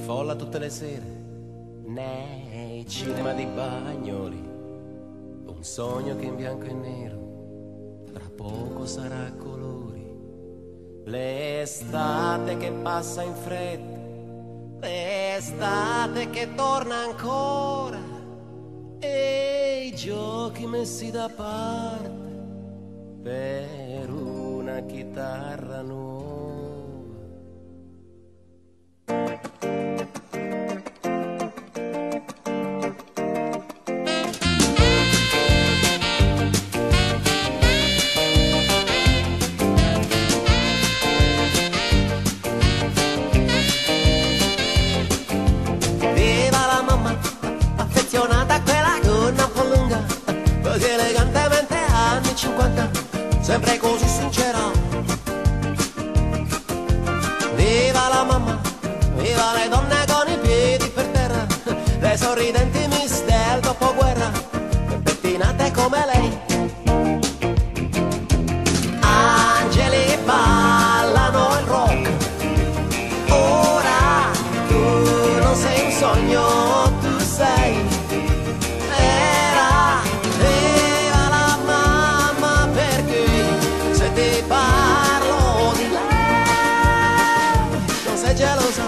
folla tutte le sere nei cinema di Bagnoli, un sogno che in bianco e nero tra poco sarà a colori. L'estate che passa in fretta, l'estate che torna ancora, e i giochi messi da parte per una chitarra nuova. Viva la mamma, affezionata a quella gonna un po' lunga, così elegantemente anni 50, sempre così sincera. Viva la mamma, viva le donne con i piedi per terra, le sorridenti miss del dopoguerra, pettinate come lei. Angeli ballano il rock, ora tu non sei un sogno, tu sei vera. Viva la mamma, perché se ti parlo di lei non sei gelosa.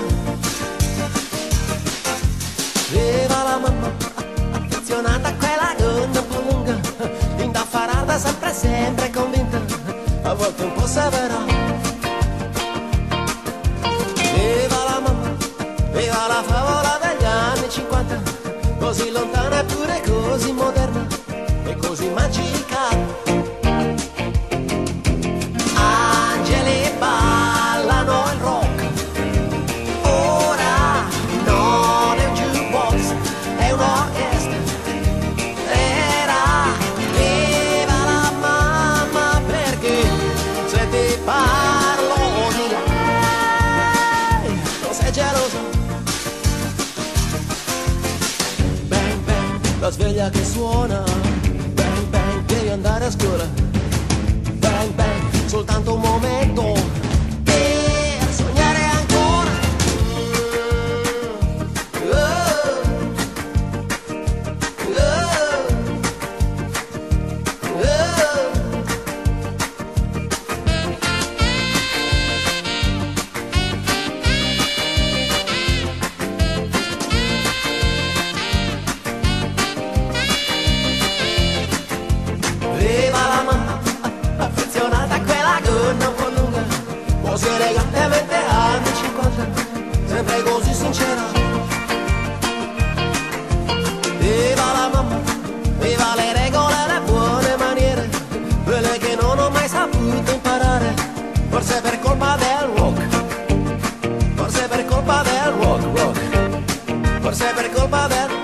Viva la mamma, affezionata a quella gonna un po' lunga, indaffarata, sempre sempre convinta, a volte un po' severa. Viva la mamma, viva la favola degli anni 50, così lontana eppure così moderna e così magica. Angeli ballano il rock, ora non è un jukebox, è un'orchestra vera. Viva la mamma, perché se ti parlo di lei non sei gelosa. Bang bang, la sveglia che suona, bang bang, devi andare a scuola. Bang bang, soltanto un momento per sognare ancora. Viva la mamma, affezionata a quella gonna un po' lunga, così elegantemente anni 50, sempre così sincera. Viva la mamma, viva le regole e le buone maniere, quelle che non ho mai saputo imparare, forse per colpa del rock, forse per colpa del rock, rock, forse per colpa del